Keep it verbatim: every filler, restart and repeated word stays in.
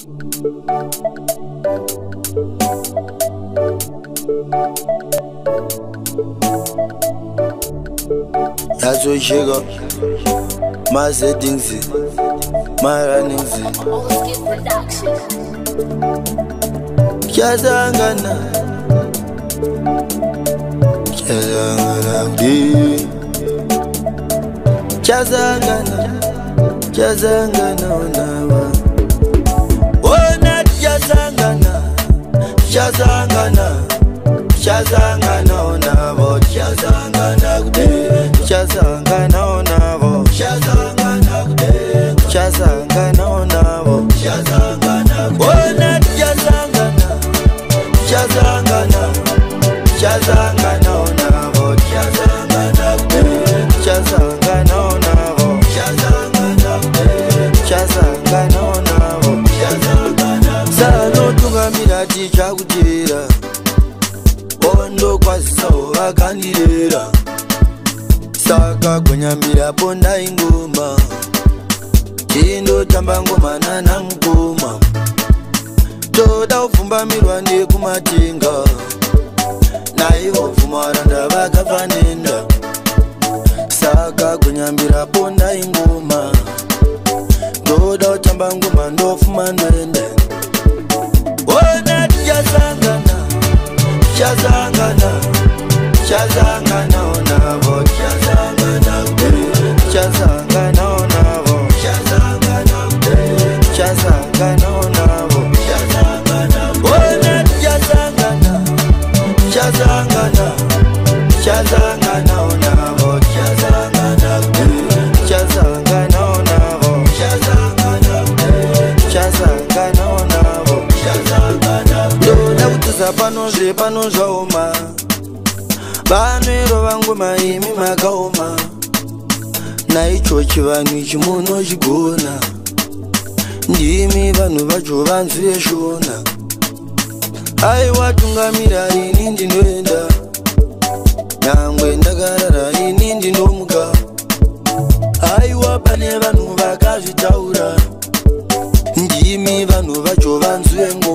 That's what she got. My settings, my runnings. Kyazangana, Kyazangana, Kyazangana, Kyazangana, oh, not Kyazangana, Kyazangana, Kyazangana, oh, Kyazangana, Kyazangana, oh, Kyazangana, Kyazangana, oh, Kyazangana, oh, not Kyazangana, Kyazangana, Kyazangana, oh, Kyazangana, Kyazangana, oh, Kyazangana, Kyazangana, oh, Kyazangana, Sano tungamira tichakutira, Ondo kwasa wakandira, Saka kunyambira ponda ingoma, Chindo tamba ngoma nana mkoma, Toda ufumba mirwande kumatinga, Naivo fumaranda vakafanenda, Saka kunyambira ponda ingoma, Toda utamba ngoma ndofuma nwende. Ona Kyazangana, Kyazangana, Kyazangana, onavo, Kyazangana, Kyazangana, onavo, Kyazangana, Kyazangana, onavo, Kyazangana, ona Kyazangana, Kyazangana, Kyazangana, onavo, Kyazangana, Kyazangana, onavo, Kyazangana, Kyazangana, onavo, Kyazangana. Ndoda kutuza pano zve pano zvaoma, vanero vangu maimi makaoma, naicho chivanhu ichi munochigona, ndimi vanhu vacho vanzu veshona. Aiwa tungamira ini ndinoenda, nyangwe ndakarara ini ndinomuka. Aiwa pane vanhu vakazvitaura, ndimi vanhu vacho vanzu vengu.